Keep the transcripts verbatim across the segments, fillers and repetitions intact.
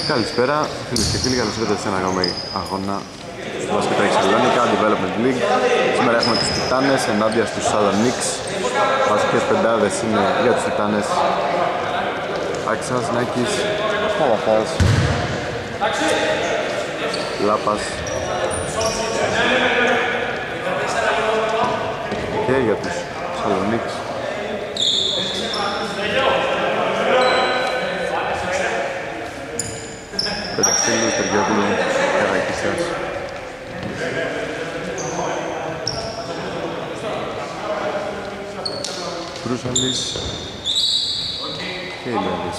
Καλησπέρα φίλες και φίλοι, καλώς ήρθατε σε ένα ακόμη αγώνα του Μπάσκετ Θεσσαλονίκα Development League. Σήμερα έχουμε τους Τιτάνες ενάντια στους Salonics. Βασικές πεντάδες είναι για τους Τιτάνες Άξας, Νάκης, Παλαθάς, Λάπας και για τους Salonics Πεταστήλου, Τεργιόπουλου, Καρακίσας. Κρούσαλης και Ηλιάδης.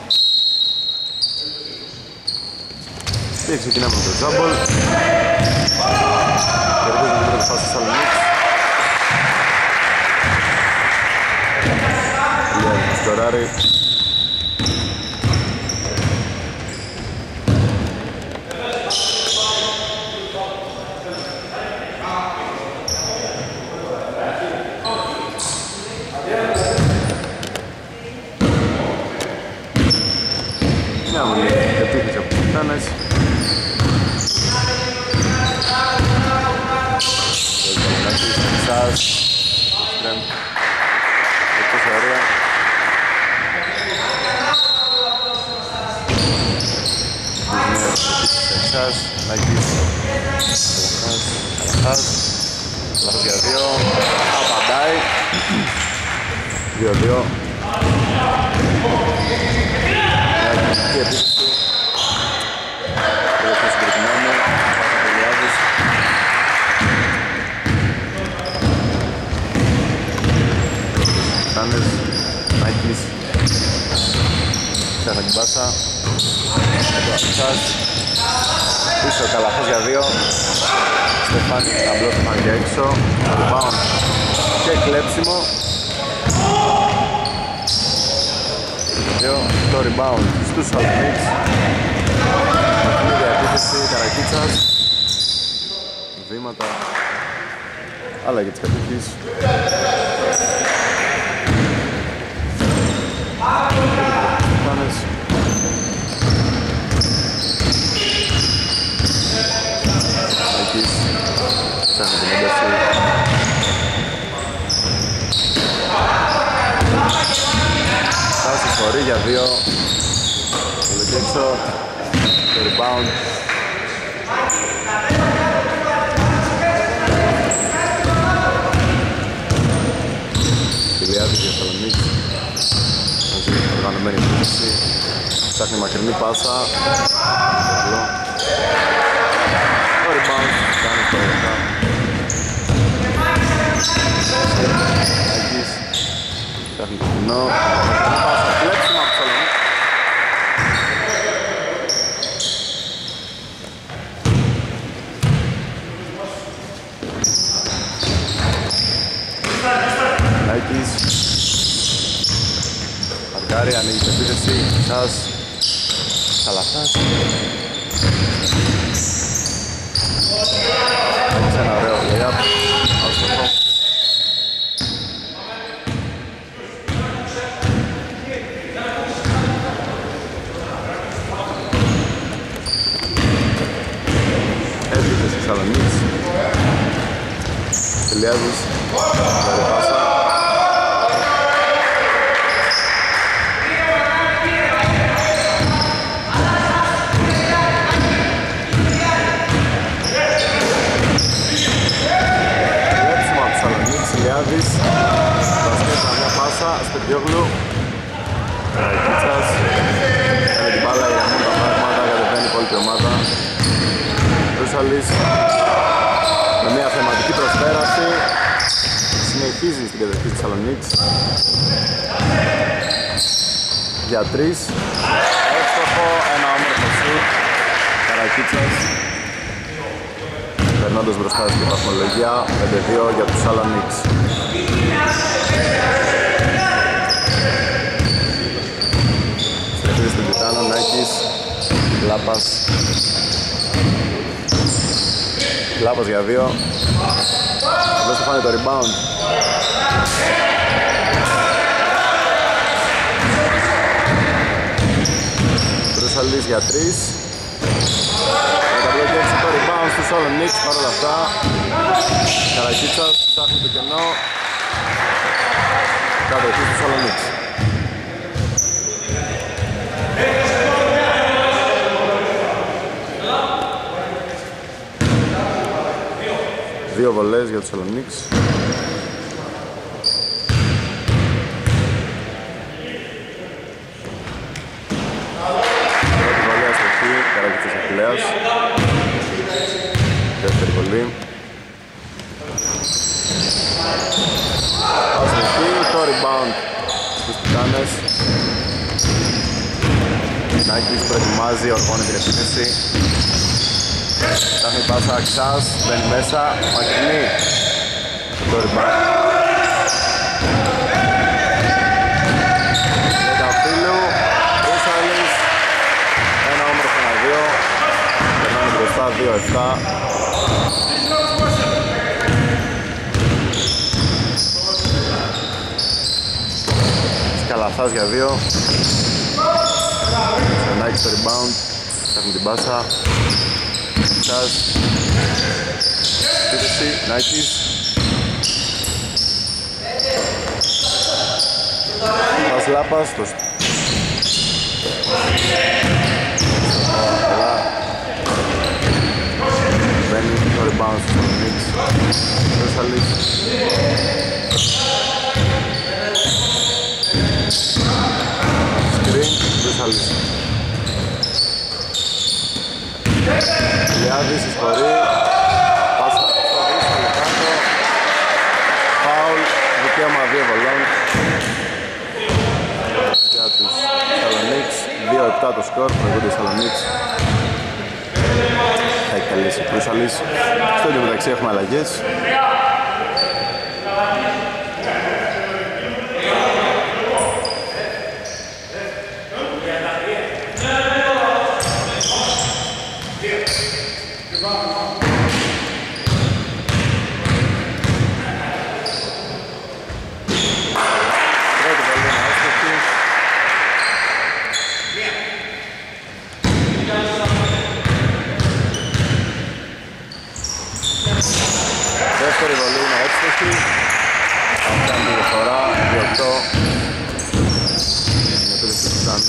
Και ξεκινάμε με το τζάμπολ. Κερδίζουμε την πρώτη φάση Salonics. Ηλιάδης σκοράρει. Επίθεση από τους Τιτάνες. Σας Στρέμ εκτός αερία. Σας Νάκης Καλαθάς Καλαθάς για δύο. Απαντάει δύο δύο. Νάκης επίθεση. Τελευταίο συγκεκριμένο, πάσα Τελειάδης. Τάνες, Νάκης. Ξέχα την πάσα. Σας. Πίσω Καλαθάς για δύο. Στεφάνη, αμπλό Στεφάνη για έξω. Rebound και κλέψιμο. Το rebound στους Salonics. Παιχνίδια επίθεση, Καρακίτσας. Βήματα. Αλλαγή της κατοχής. Τιτάνες. Νάκης. Ψάχνει την ένταση. Στάση χωρί για δύο. Λεκέξω. Το rebound. Ηλιάδης για Salonics. Μαζί με την οργανωμένη επίθεση. Ψάχνει μακρινή πάσα. Το rebound. Κάνει το ρεκά. Νάκης. Ψάχνει το κοινό. Μακρινή πάσα. Κλέψιμο από Salonics. Νάκης. Αρκάρι, ανοίγει την επίθεση. Σας. Καλαθάς. Έχεις ένα ωραίο layup. Άστοχο. Επίθεση Salonics. Ηλιάδης. Καλή πάσα. Βλέψιμο από τους Salonics. Ηλιάδης. Βασκέτα μια πάσα. Στεριόγλου. Καρακίτσας. Με την μπάλα ηρεμούν τα πράγματα. Κατεβαίνει η υπόλοιπη ομάδα. Ρούσαλης. Με μια θεματική προσπέραση. Συνεχίζει στην κατευθύνση της Salonics. Για τρεις. Εύστοχο, ένα όμορφο σουτ. Καρακίτσας. Περνώντας μπροστά στην βαθμολογία. πέντε δύο για τους Salonics. Στρέφει στην Τιτάνα, Νάκης. Λάπας. Λάπας για δύο. Εδώ θα φάνε το rebound. Βρούσαλης. για τρεις. Μεταπλοκέξει το rebound στους Σαλονίκς παρόλα αυτά. Καρακίτσας ψάχνει το κενό. Κατοχή στους Σαλονίκς. Δύο βολές για τους Σαλονίκς. Πρώτη βολή αστοχή, Καρακίτσας Αχιλλέας. Δεύτερη βολή. Αστοχή, το rebound στους Τιτάνες. Νάκης προετοιμάζει, οργώνει την επίθεση. Ψάχνει πάσα Αξάς, μπαίνει μέσα, μακρινή. Το rebound. Δεκαφύλλου, Ρούσαλης, ένα όμορφο ένα δύο. Περνάνε μπροστά, δύο επτά. Σκαλαθάς για δύο. Νάκης το rebound, ψάχνει την πάσα. Αξάς. Επίθεση, Νάκης. Πας Λάπας, το καλά. Μπαίνει το rebound στο Νίξ. Ρούσαλης. Σκριν, Ρούσαλης. Ηλιάδης εισχωρεί. Πάσα στο Ρούσαλη κάτω. Φάουλ, δικαίωμα δύο βολών για τους Σαλονίκς. δύο επτά το σκορ, προηγούνται οι Σαλονίκς. Θα εκτελέσει ο Ρούσαλης. Στο ίδιο μεταξύ έχουμε αλλαγές. Δεύτερη βολή είναι εύστοχη. Θα κάνει τη διαφορά, δύο οκτώ. Είναι επίθεση του Τιτάνου.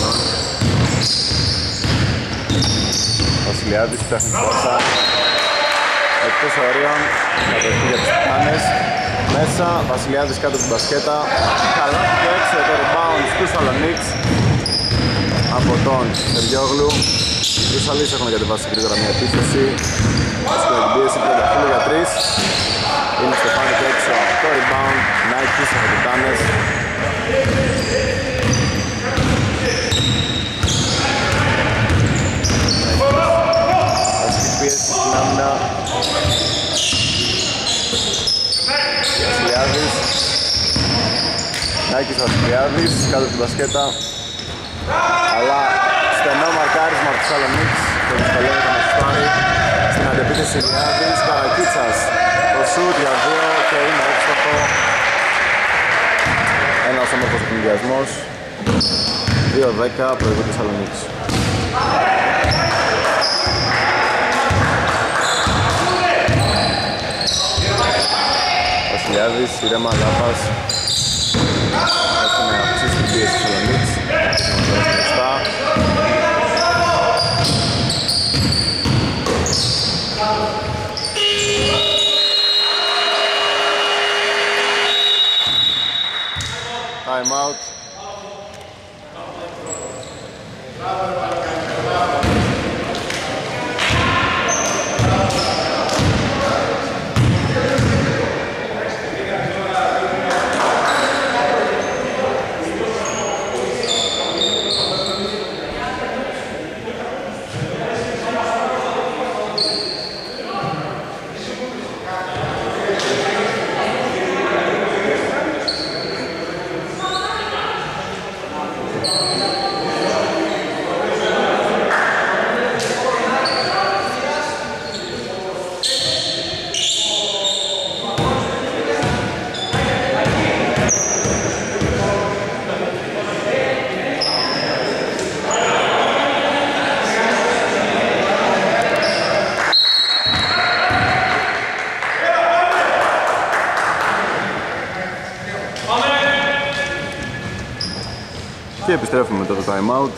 Βασιλιάδης φτιάχνει την πάσα. Εκτός ορίων, κατοχή για τους Τιτάνες. Μέσα, Βασιλιάδης κάτω από την μπασκέτα. Καλά και έξω το rebound στους Σαλονίκς από τον Σεργιόγλου. Οι Ρούσαλης έχουν κατεβάσει γρήγορα μια επίθεση. Στο εκπίεση τριάντα για τρεις. Είναι Στεφάνη και έξω το rebound. Νάικης από τους Τιτάνες. Ασκή πίεση στην άμυνα. Βασιλιάδης. Νάικης Βασιλιάδης κάτω από την μπασκέτα. Αλλά στενό μαρκάρισμα από τους Σαλονίκς. Το δυσκολεύει το Μασουστάρι. Στην αντεπίθεση Ηλιάδης, Καρακίτσας. Το σουτ για δύο και είναι έξοχο. Ένας όμορφος εκμυδιασμός. δύο δέκα προηγούνται Σαλονίκς. Βασιλιάδης, ηρέμα Λάπας. Έχουν αυξήσει την πίεση της Σαλονίκς. Time out. Και επιστρέφουμε μετά το time out.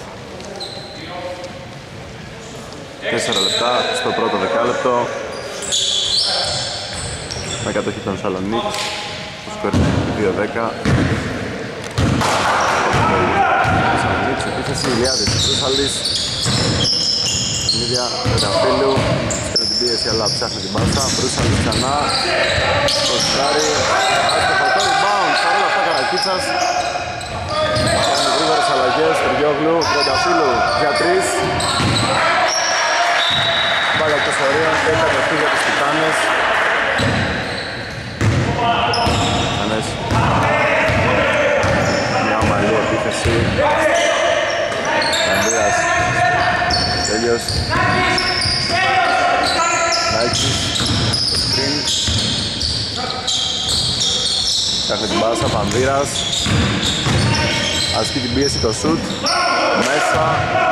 Τέσσερα λεπτά στο πρώτο δεκάλεπτο. Με κατοχή των Σαλονίκς. Το σκορ δύο δέκα. Σαλονίκς, επίθεση Ηλιάδης, Βρούσαλης. Παιχνίδια Πενταφύλου. Στέλνει την πίεση αλλά ψάχνει την μπάσα. Βρούσαλης ξανά. Το σκάρι. Άστοχο το rebound. Παρόλα αυτά Καρακίτσας. Κάνει γρήγορες αλλαγές. Τριόγλου, Πενταφύλου για τρεις. Πάλι εκτός ορίων και κατοχή για τους Τιτάνες. Τιτάνες. Μια ομαλή επίθεση. Ανδρέας. Τέλειος. Νάικης. Το screen. Κάνει την μπάσα, Πανδύρας. Ασκεί την πίεση, το shoot. Μέσα.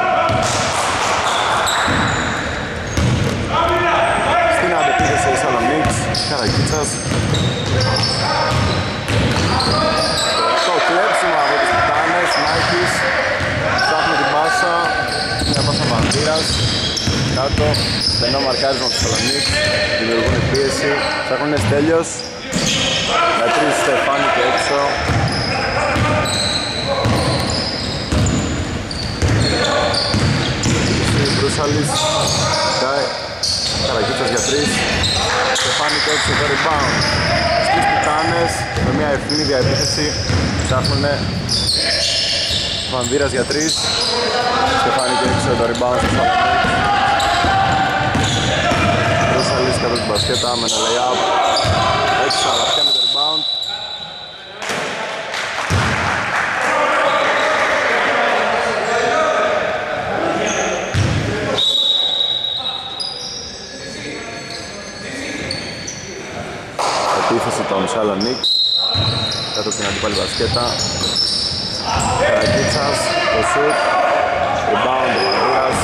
Στην αντεπίθεση η Σαλονίκς. Καρακίτσας. Το κλέψιμο από τους Τιτάνες. Νάικης. Ψάχνει την μπάσα. Μια πάσα Πανδύρας. Κάτω. Στενό μαρκάρισμα από τους Σαλονίκς. Δημιουργούν πίεση. Ψάχνουν Στέλιος. Για τρεις Στεφάνη και έξω. Βρούσαλης. Καρακίτσας για τρεις. Στεφάνη και έξω το rebound. Στις Τιτάνες με μια ευθύνη επίθεση. Ψάχνουνε. Βανδύρας για τρεις. Στεφάνη και έξω το rebound στο Σαλονίκς. Βρούσαλης κάτω την μπασκέτα με ένα lay-up. Έξω αλλά πιάνει το rebound. Επίθεση των Σαλονίκς κάτω από την αντίπαλη μπασκέτα. Καρακίτσας, το shoot, rebound, ο Βανδύρας.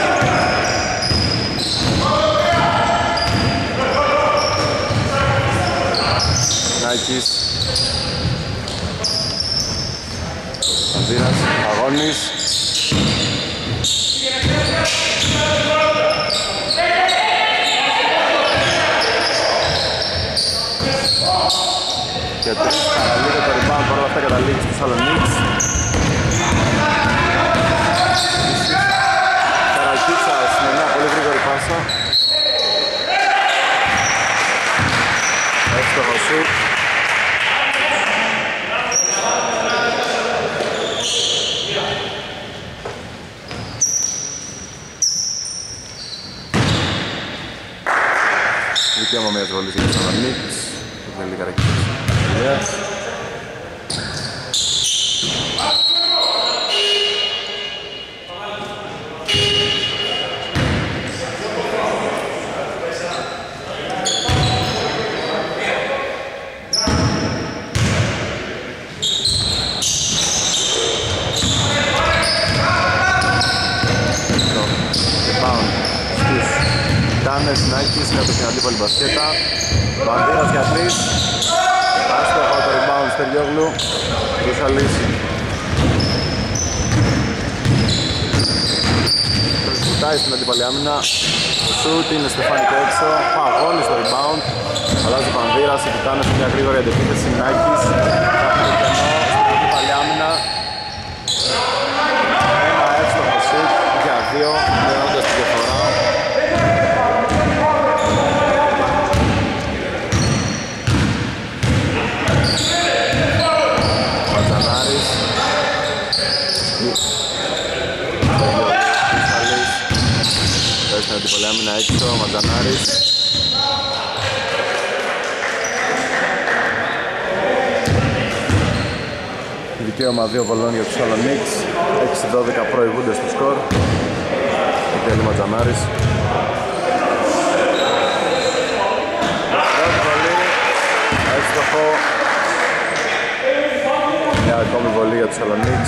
Νάικης. Βανδύρας, Αγώνης. Και τρεις παραλίγο το rebound, παρόλα αυτά καταλήγει στους Σαλονίκς. Καρακίτσας με μια πολύ γρήγορη πάσα. Εύστοχο σουτ. Δικαίωμα μιας βολής για τους Σαλονίκς. Το θέλει Καρακίτσας. Yes. Τιτάνες, Νάικης, κάτω στην αντίπαλη μπασκέτα. Βανδύρας για τρεις. Άστοχο το rebound Στεριόγλου. Βρούσαλης. Βουτάει στην αντίπαλη άμυνα. Το shoot είναι Στεφάνη και έξω. Παγώνει στο rebound. Αλλάζει ο Βανδύρας, οι Τιτάνες με μια γρήγορη αντεπίθεση. Νάικης. Κάνει το κενό στην αντίπαλη άμυνα. Ένα εύστοχο shoot για δύο, μειώνοντας τη διαφορά. Ματζανάρης. Πες την αντιπολή άμυνα έξω, Ματζανάρης. Δικαίωμα δύο βολών για τους Σαλονίκς. έξι δώδεκα προηγούνται στο σκορ. Εκτελεί Ματζανάρης. Πρώτη βολή, εύστοχο. Μια ακόμη βολή για τους Σαλονίκς.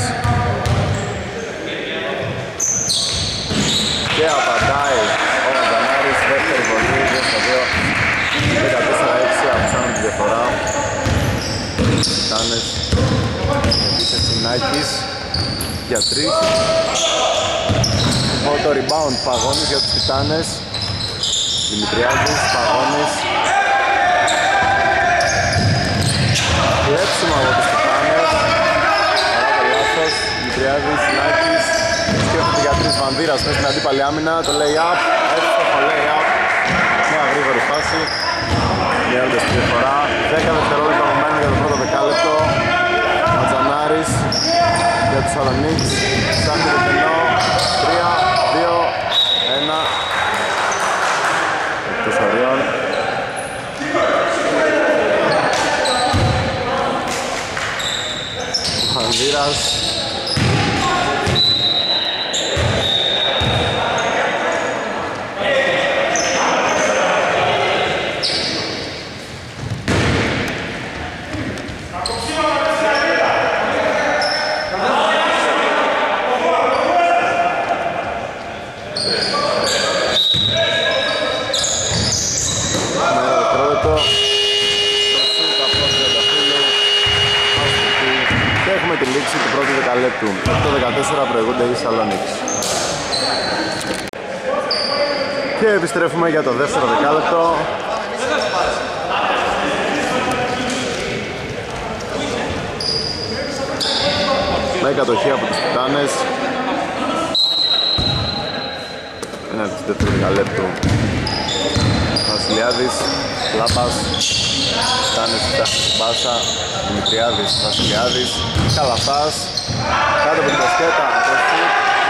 Και απαντάει ο Ματζανάρης, δεύτερη βολή, δύο στα δύο. δεκατέσσερα έξι, αυξάνουν τη διαφορά. Τιτάνες, επίθεση Νάικης. για τρεις. Λοιπόν, το rebound Παγώνης για τους Τιτάνες. Δημητριάδης, Παγώνης. Κλέψιμο από τους Τιτάνες. Ωραία το λάθος. Δημητριάδης, Νάκης. Σκέφτεται για τρεις, Βανδύρας μέσα στην αντίπαλη άμυνα. Το lay-up, εύστοχο lay-up. Μια γρήγορη φάση. Μια άλλη διαφορά. δέκα δευτερόλεπτα απομένουν για το πρώτο δεκάλεπτο. Ματζανάρης για τους Σαλονίκς. Ψάχνει το κενό. τρία, δύο, ένα. Εκτός ορίων. Βανδύρας. οκτώ δεκατέσσερα προηγούνται οι Σαλονίκς. Και επιστρέφουμε για το δεύτερο δεκάλεπτο. Με κατοχή από τους Τιτάνες. Ένα της δεύτερου δεκαλέπτου. Βασιλιάδης, Λάπας, Τιτάνες, Μπάσα, Δημητριάδης, Βασιλιάδης, Καλαφάς. Κάτω από την μπασκέτα, το shoot.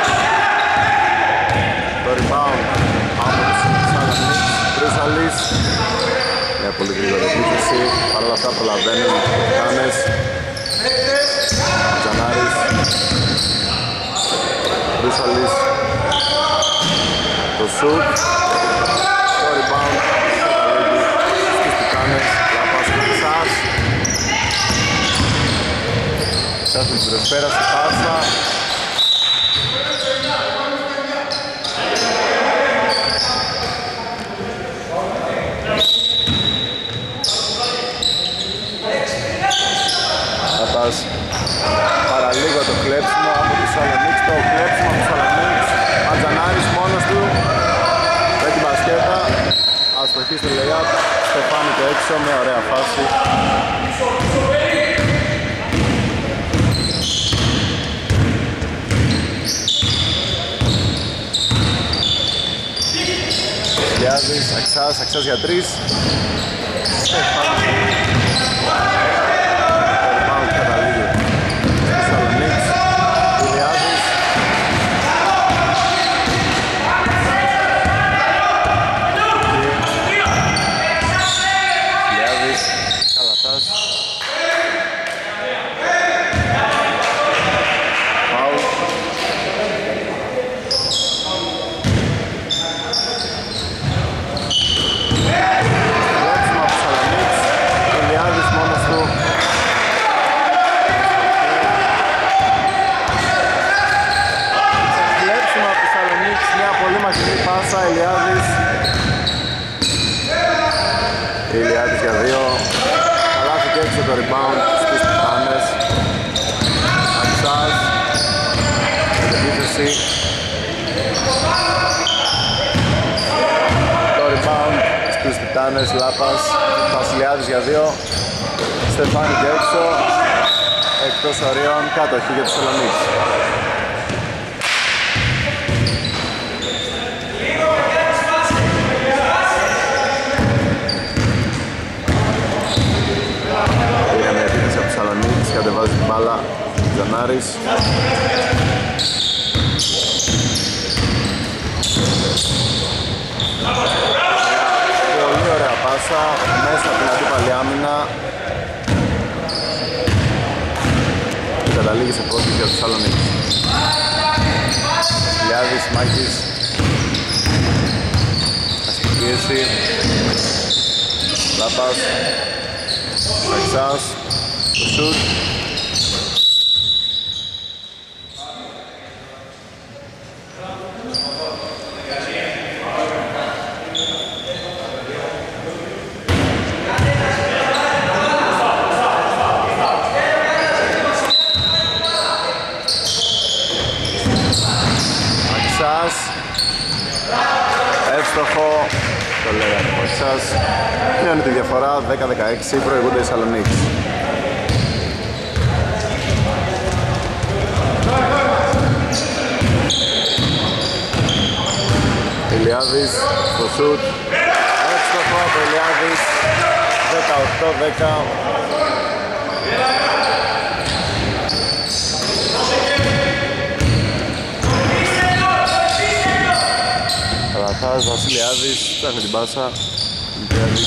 Το rebound από τους Σαλονίκς. Βρύσαλης. Μια πολύ γρήγορη επίθεση. Παρ' όλα αυτά προλαβαίνουν οι Τιτάνες. Τζανάρης. Βρύσαλης. Το shoot. Το rebound. Στους Τιτάνες. Λάπας, Χρυσάς. Ψάχνει την προσπέραση, πάσα. Λάπας. Παραλίγο το κλέψιμο από τους Σαλονίκς. Το κλέψιμο από τους Σαλονίκς. Ατζανάρης μόνος του. Με την μπασκέτα. Αστοχή στο lay-up. Στεφάνι και έξω. Μια ωραία φάση. Βασιλιάδης, Αξάς, Αξάς για τρεις. Πάω και καταλήγει στους Σαλονίκς. Ιλιάδης. Ιλιάδης, Καλαθάς. Πάω. Ηλιάδης. Ηλιάδης για δύο. Καλάθι και έξω το rebound στους Τιτάνες. Αξάς. Επίθεση. Το rebound στους Τιτάνες. Λάπας. Βασιλιάδης για δύο. Στεφάνι και έξω. Εκτός ορίων. Κατοχή για τους Σαλονίκς. Κατεβάζει την μπάλα, Τζανάρης. Πολύ ωραία πάσα, μέσα από την αντίπαλη άμυνα. Και καταλήγει σε πρώτη για τους Σαλονίκς. Λιάδης, Μάκης. Αστική πίεση. Λάπας. Αξάς. Το σουτ. Τέξας. Μειώνει τη διαφορά, δέκα δεκαέξι, προηγούνται οι Σαλονίκης. Ηλιάδης στο σουτ. Εύστοχο από Ηλιάδης, δεκαοκτώ δέκα. Καλαθάς, Βασιλιάδης, ψάχνει την πάσα. Ηλιάδης.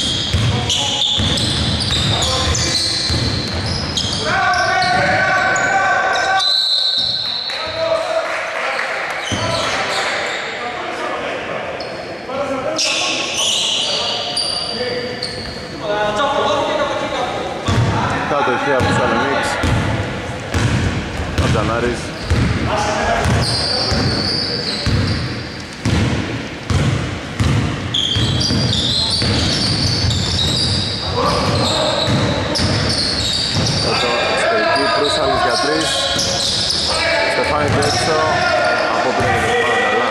Κατοχή από τους Σαλονίκς. Ο Τζανάρης. Εστερική Προύσαλης για τρεις. Στεφάνης έξω. Από πριν και το πάνω καλά.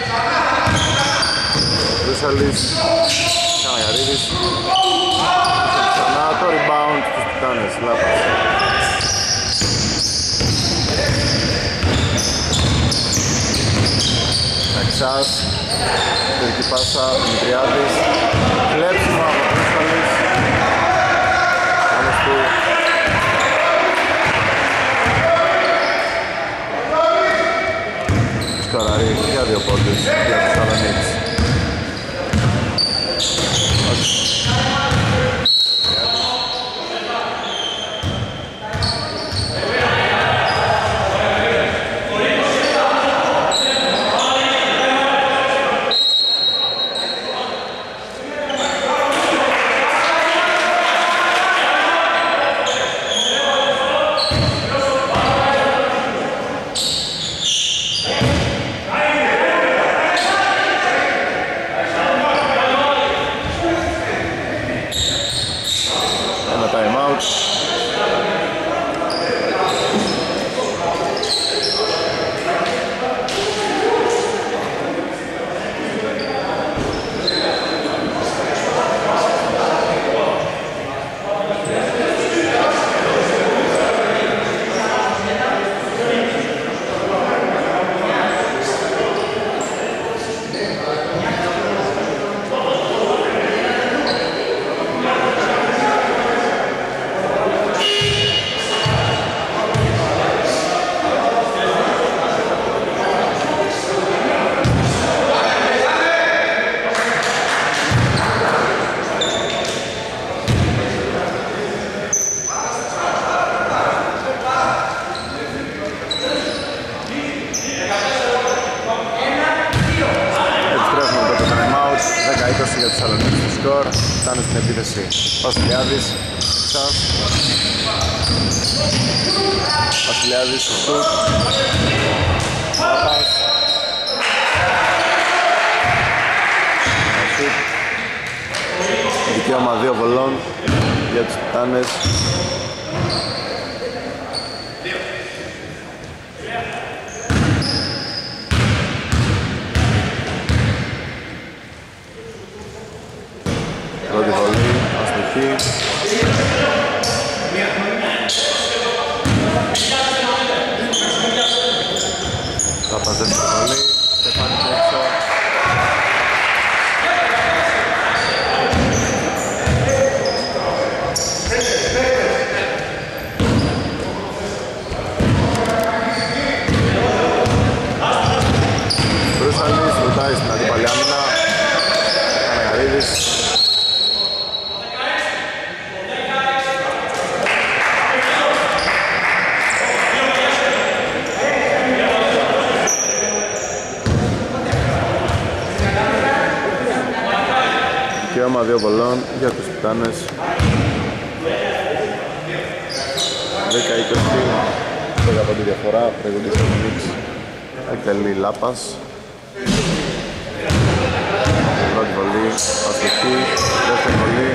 Προύσαλης. Καναγαρίδης. Ξανά το rebound στους Τιτάνες. Λάπας. Ταξάς. Τελική πάσα. Δημητριάδης. Κλέψιμο από Προύσαλης. Μόνος του. Σκοραρή για δύο πόντους για τους Σαλονίκς. Φτάνει στην επίθεση Βασιλιάδης, Ξάς Βασιλιάδης στο σουτ Πάπας δικαίωμα δύο βολών για τους Τιτάνες. Πρώτη βολή, αστοχή. Θα παζέψει τη βολή, Στεφάνης έξω. Βρούσαλης, ρωτάει στην αντίπαλη άμυνα. Καναγαρίδης. Δικαίωμα δύο βολών για τους Τιτάνες. δέκα είκοσι, δεκαπέντε διαφορά, προηγούνται στο μίξ. Εκτελεί Λάπας. Πρώτη βολή, αστοχή, δεύτερη βολή.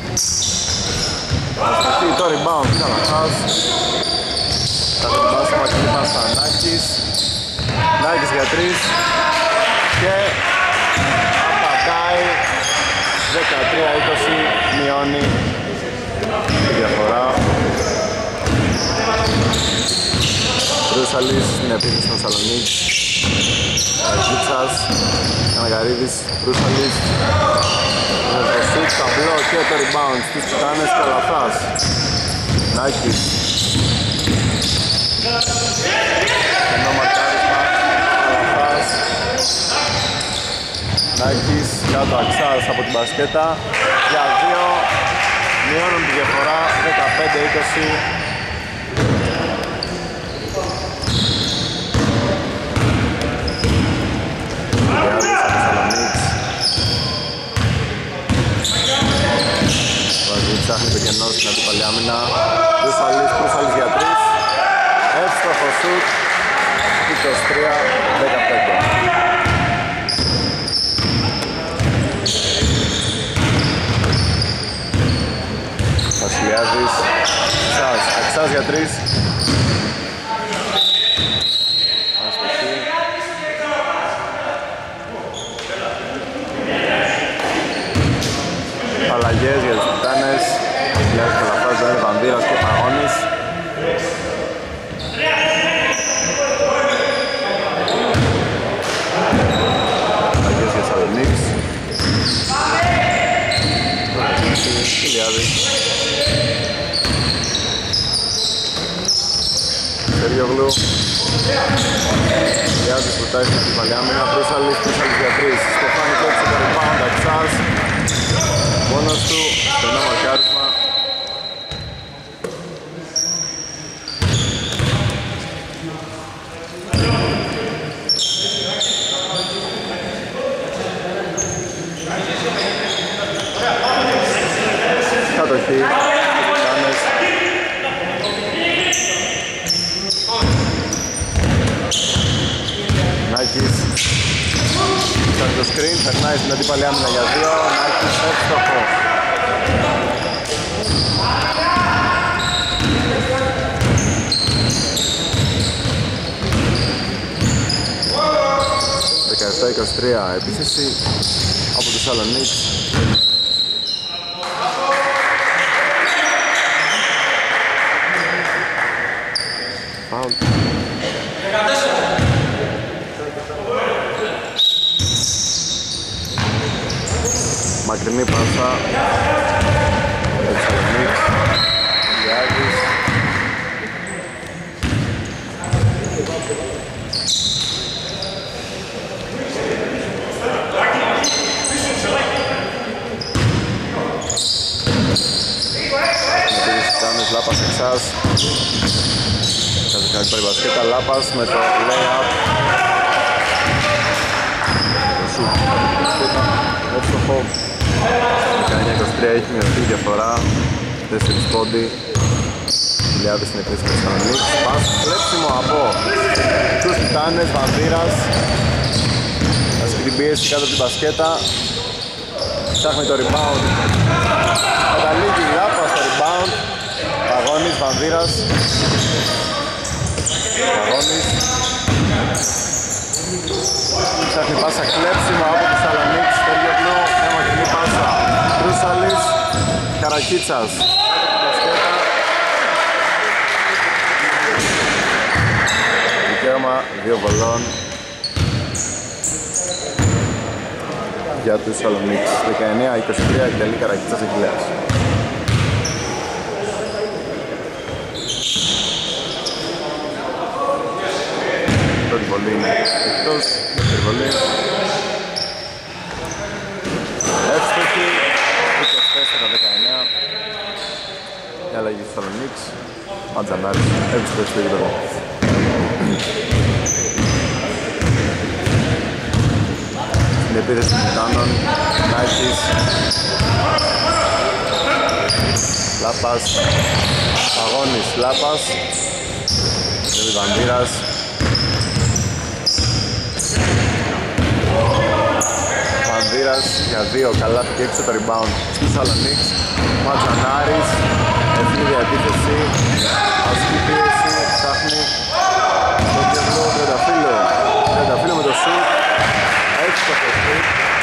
Αστοχή, το rebound, Καλαχάς. Θα τον πάσουμε Πασχολή πάσα Νάκης. Νάκης για τρεις και απαντάει. Δεκατρία είκοσι, μειώνει τη διαφορά. Ρούσαλης στην επίθεση των Θεσσαλονίκη. Καρκίτσας, Καναγαρίδης, Ρούσαλης. Με το σουτ, ταμπλό και το rebound στους Τιτάνες. Καλαθάς, Νάκης. Ενώ μαρκάρισμα, Καλαθάς. Νάκης, κάτω Αξάς από την μπασκέτα. Για δύο, μειώνουν τη διαφορά, δεκαπέντε είκοσι. Ψάχνει το κενό στην αντίπαλη άμυνα. Κρούσαλης, Κρούσαλης για τρεις. Εύστοχο σουτ. είκοσι τρία δεκαπέντε. Βασιλιάδης, Αξάς, Αξάς για τρεις. Αστοχή. Αλλαγές για τους Τιτάνες. Βασιλιάδης, Καλαφάς, Ζωάννη, Βανδύρας και Παγώνης. Αλλαγές για Θεσσαλονίκης. Βασιλιάδης. Σεριόγλου. Βασιλιάδης βουτάει στην αντίπαλη άμυνα. Προύσαλης, Προύσαλης για τρεις. Στεφάνη κλέψε το rebound, Αξάς. Μόνος του, στενό μαρκάρισμα. Κατοχή, Τιτάνες. Νάκης. Κάνει το screen, περνάει στην αντίπαλη άμυνα για δύο. Νάκης εύστοχο. δεκαεπτά είκοσι τρία επίθεση από τη Θεσσαλονίκη. Φάουλ. Μακρινή πάσα. Θεσσαλονίκη. Γιάννης. Λάπας Εξάς. Κάτω κάνει το μπασκέτα, Λάπας με το lay-up. Το σουτ, μπασκέτα, εύστοχο. δεκαεννιά είκοσι τρία έχει μειωθεί η διαφορά. τέσσερα πόντι. Χιλιάδες στην εκκλήση της Θεσσαλονίκης. Πας, κλέψιμο από τους Τιτάνες, Βανδύρας. Ασκεί την πίεση κάτω από την μπασκέτα. Ψάχνει το rebound. Καταλήγει Λάπας στο rebound. Παγώνης, Βανδύρας. Παγώνης. Ψάχνει πάσα, κλέψιμο από τη Θεσσαλονίκη. Στέργιογλου, μια μακρινή πάσα. Κρούσαλης, Καρακίτσας. Δικαίωμα δύο βολών για τους Θεσσαλονίκη. δεκαεννιά είκοσι τρία εκτελεί Καρακίτσας Εχιλέας. Πρώτη βολή είναι εκτός, δεύτερη βολή. Εύστοχη, είκοσι τέσσερα δεκαεννιά. Η αλλαγή της Θεσσαλονίκης. Ματζανάρης, εύστοχη στο γήπεδο. Στην επίθεση των Τιτάνων, Νάκης. Λάπας, Παγώνης, Λάπας. Δεύει Βανδύρας. Βανδύρας για δύο, καλά και έξω το rebound στη Θεσσαλονίκη. Ματζανάρης, ευθύνη διατίθεση, ασκή πίεση, ψάχνει Στόκευλο, Τρενταφύλλο. Τρενταφύλλο με το σουτ. Έτσι το χωστή.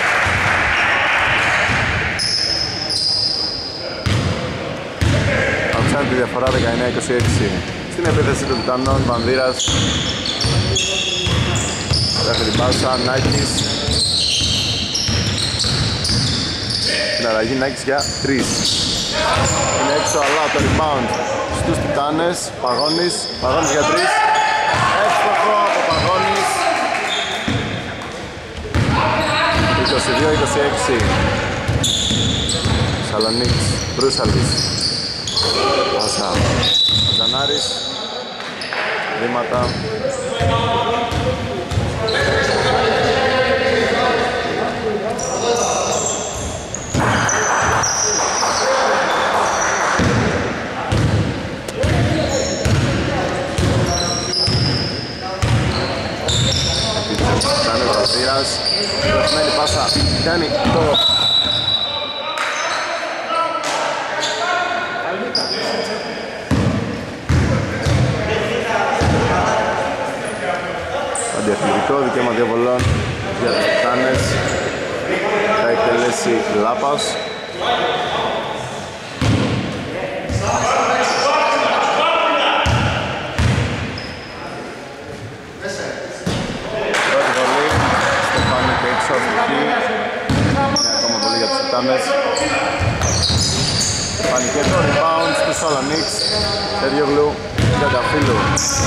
Αυξάνει τη διαφορά δεκαεννέα είκοσι έξι. Στην επίθεση των Τιτανών, Βανδύρας. Έχει την πάσα, Νάκης. Στην αλλαγή Νάκης για τρεις. Είναι έξω αλλά το rebound στους Τιτάνες. Παγώνης, Παγώνης για τρεις. Εύστοχο από Παγώνης. είκοσι δύο είκοσι έξι. Σαλονίκης, Μπρούσαλης. Πάσα, Ζανάρης. Βήματα. Κάνει ο Βανδύρας. Προηγουμένη πάσα κάνει το αντιαθλητικό δικαίωμα δύο βολών για τους Τιτάνες. Θα εκτελέσει Λάπας. Πρώτη βολή, Στεφάνη και έξω από εκεί. Μια ακόμα βολή για τους Τιτάνες. Στεφάνη και το rebound στους Σαλονίξ. Τεριόγλου, Τρενταφύλλου.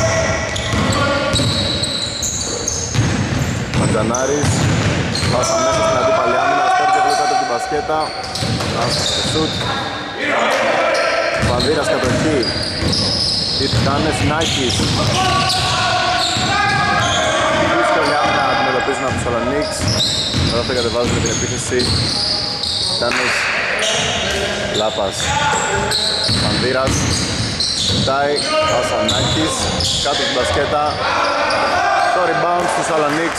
Ματζανάρης, πάσα μέσα στην αντίπαλη άμυνα, Στέρκευλο κάτω από την μπασκέτα, πάσα στο σουτ. Βανδύρας κατοχή, οι Τιτάνες, Νάκης. Δύσκολη άμυνα να αντιμετωπίζουν από τους Σαλονίξ, τώρα θα κατεβάζουν την επίθεση. Τιτάνες, Λάπας, Βανδύρας, Τάι, πάσα Νάκης, κάτω από την μπασκέτα. Το rebound στους Σαλονίξ.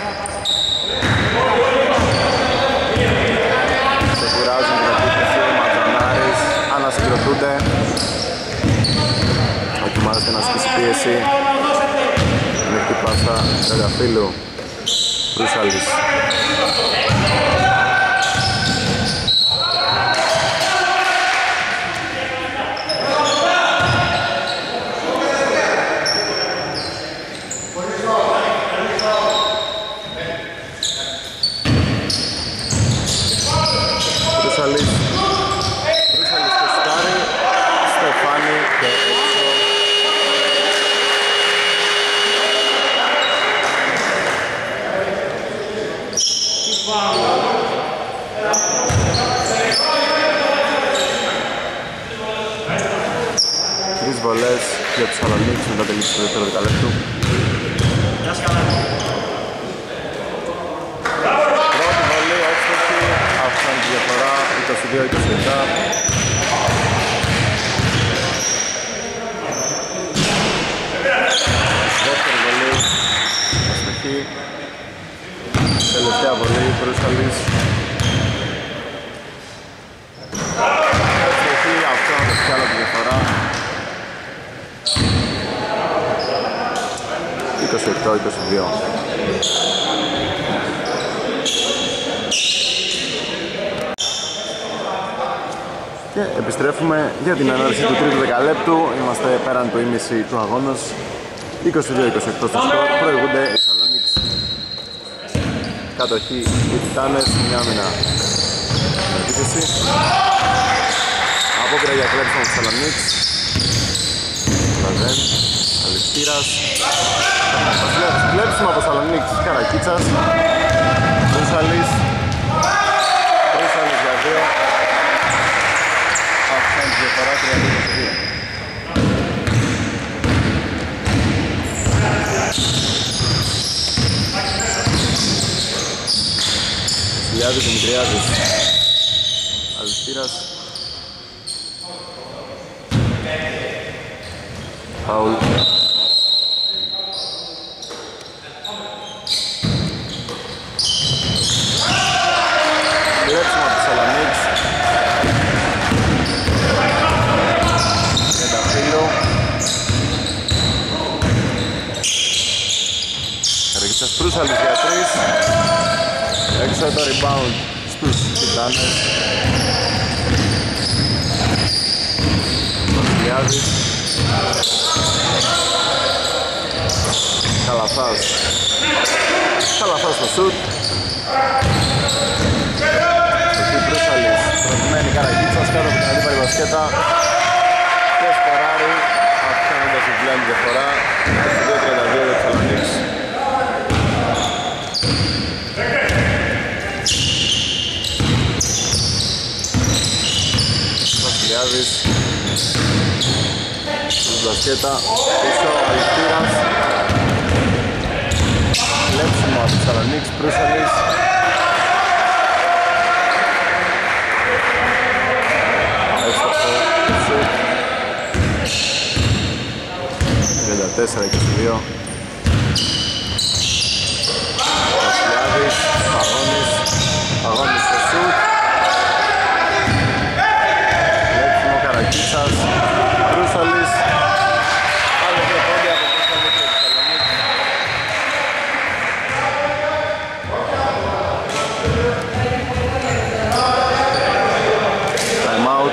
Ξεκουράζουν την επίθεση, Ματζανάρης, ανασυγκροτούνται. Ετοιμάζεται να ασκήσει πίεση. Μέχρι πάσα Τρενταφύλλου, Μπρούσαλης. Μπρούσαλης, Μπρούσαλης στο σκάρι, Στεφάνη και έξω. Τρεις βολές για τους Σαλονίξ μετά τη λήξη του δεύτερου δεκαλέπτου. Πρώτη βολή, έξοχη, αυξάνει τη διαφορά, είκοσι δύο είκοσι επτά. Δεύτερη βολή, αστοχή. Τελευταία βολή, Μπρούσαλης. Αστοχή, αυξάνοντας κι άλλο τη διαφορά. είκοσι οκτώ είκοσι δύο. Και επιστρέφουμε για την ανάλυση του τρίτου δεκαλέπτου. Είμαστε πέραν το ίμιση του αγώνος. είκοσι δύο είκοσι οκτώ στο σκορ. Προηγούνται οι Σαλονίξ. Κατοχή οι Τιτάνες. Μια άμυνα επίθεση. Απόπειρα για κλέψιμο από τους Σαλονίξ. Βαζέν. Αλιστήρας. Κλέψιμο από Σαλονίξ. Καρακίτσας. Μπρούσαλης. Μπρούσαλης για δύο. Αυξάνει τη διαφορά τριάντα είκοσι δύο. Βασιλιάδης, Δημητριάδης. Αλιστήρας. Φαουλ. Κλέψιμο από τη Σαλονίξ. Τρενταφύλλο. πίσω το rebound στους Τιτάνες. Βασιλιάδης. Καλαθάς. Καλαθάς στο σουτ. Εκεί Μπρούσαλης, προτιμένη Καραγίτσας κάτω από την αντίπαλη μπασκέτα και σκοράρει, αυξάνοντας την πλέον διαφορά δύο τριάντα δύο για Θεσσαλονίκης. Βασιλιάδης στην μπασκέτα, πίσω Αλιστήρας, κλέψιμο από Θεσσαλονίκης, Μπρούσαλης. τριάντα τέσσερα είκοσι δύο. Βασιλιάδης, Παγώνης, Παγώνης στο σουτ. Λέξιμο Καρακίτσας, Κρούσαλης. Άλλο δύο πόντια από Κρούσαλη και Θεσσαλονίκη. Time out.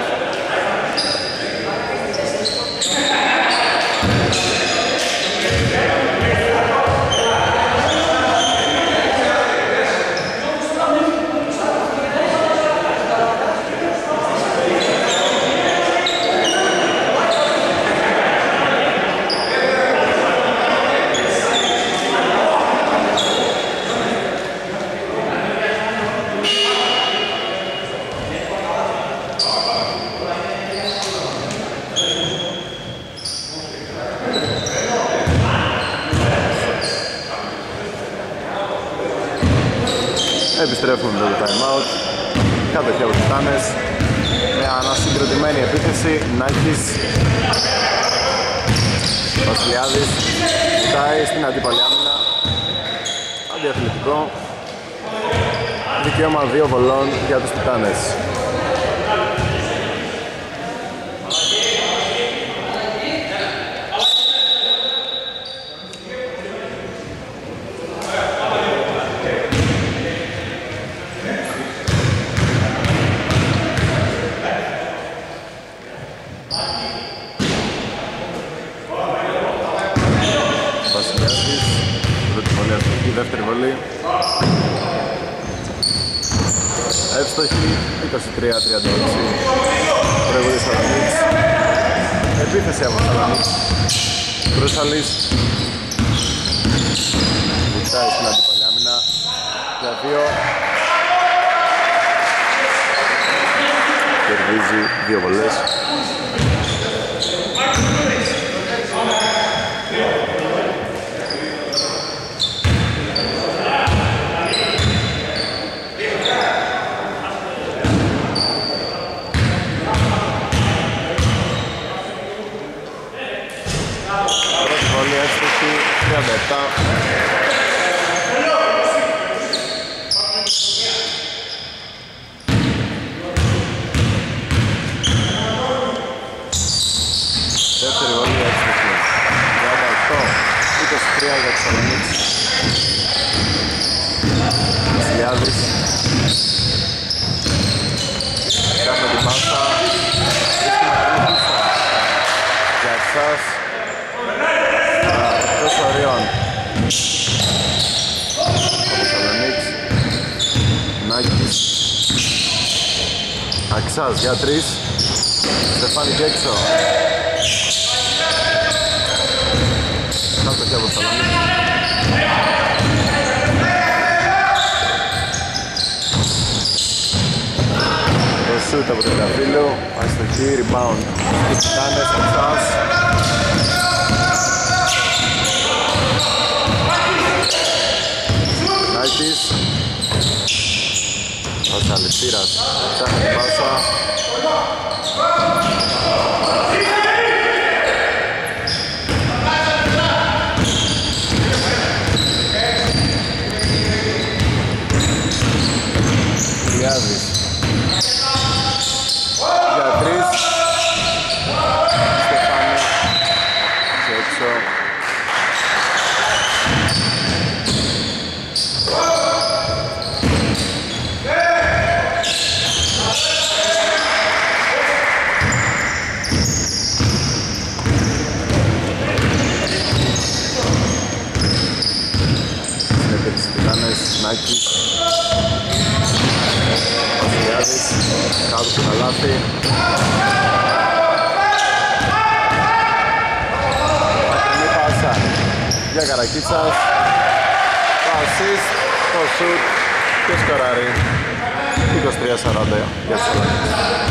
Επιστρέφουμε με το time out. Κατοχή από τους Τιτάνες. Με ανασυγκροτημένη επίθεση. Νάκης. Βασιλιάδης. Κοιτάει στην αντίπαλη άμυνα. Αντιαθλητικό. Δικαίωμα δύο βολών για τους Τιτάνες. Δεύτερη βολή. Εύστοχη, είκοσι τρία τριάντα έξι. Προηγούμενη Θεσσαλονίκης. Επίθεση από Θεσσαλονίκης. Κρούσαλης. Βουτάει στην αντίπαλη άμυνα. Για δύο. Κερδίζει δύο βολές. τριάντα επτά. Δεύτερη βολή έξυπνη. τριάντα οκτώ είκοσι τρία για Θεσσαλονίκη. Βασιλιάδης. Κάτω την πάσα. Για εσάς. Εκτός ορίων από Θεσσαλονίκης. Νάκης. Αξάς για τρεις. Στεφάνη και έξω. Κάτω και από Θεσσαλονίκη. Το σούτ από τον Καβίλο. Αστοχή, rebound. Στους Τιτάνες, Αξάς. Νάκης. Ο Αλιστήρας ψάχνει την πάσα. Ηλιάδης για τρεις. Στεφάνη και έξω. καλάθι. Μακρινή πάσα για Καρακίτσας. Το assist, το shoot και σκοράρει. είκοσι τρία σαράντα για τους Σαλονίκης.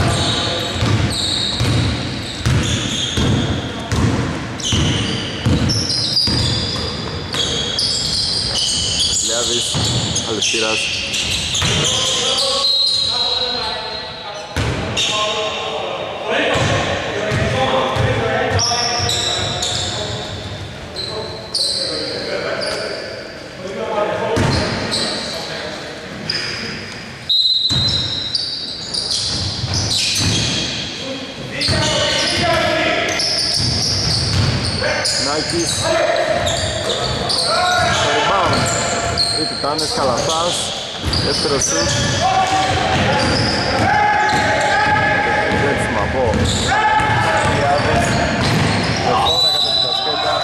Λιάδης, Αλευτήρας. Νάκης. Το rebound. Οι Τιτάνες, Καλαθάς. Δεύτερο σουτ. Δέξιμα από Λιάδης. Δεφόρα κατά την μπασκέτα.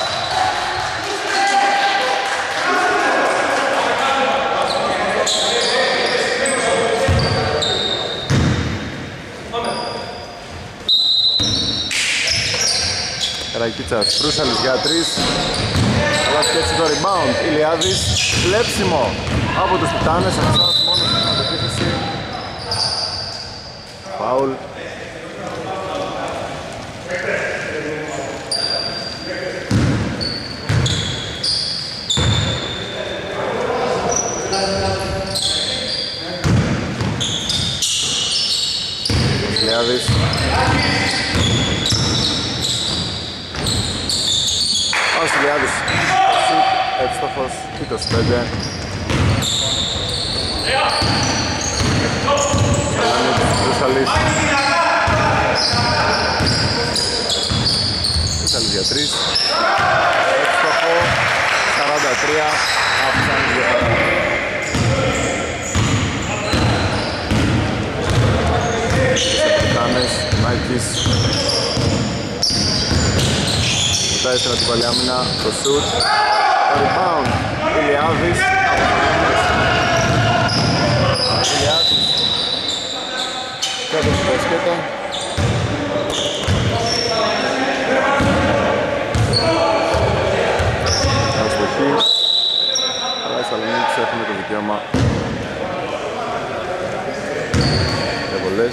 Καρακίτσας, Προύσαλης για τρεις. Αλλά σκέψει το rebound, Ηλιάδης, κλέψιμο από τους Τιτάνες, αυτός μόνο στην αντεπίθεση. Φάουλ. Ηλιάδης. Ο Στυλιάδης, εύστοχος, είκοσι πέντε. Ρούσαλης. Ρούσαλης για τρεις. Εύστοχο, σαράντα τρία. Αυξάνει διαφορά. Τιτάνες, Νάκης. Μετά έστερα την παλιά άμυνα, το shoot, το rebound, Ηλιάδης, Ηλιάδης, κάτω στην μπασκέτα. Αστοχή, αλλά οι Σαλονίκης έχουν το δικαίωμα για βολές.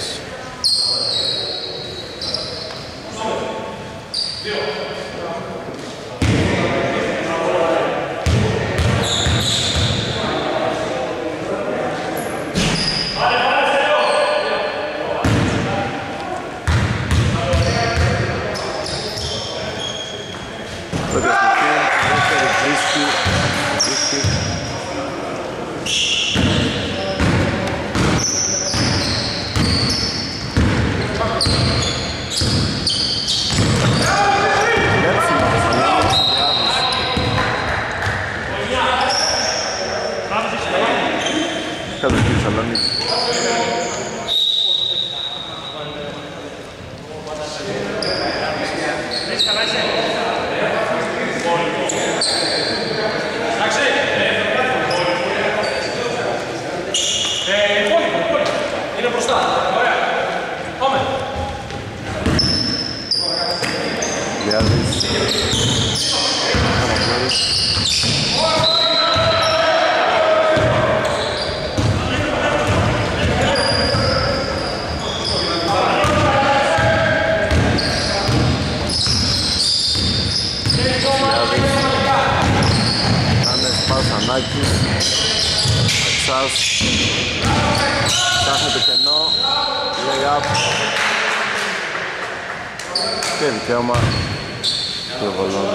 Και δικαίωμα του βολών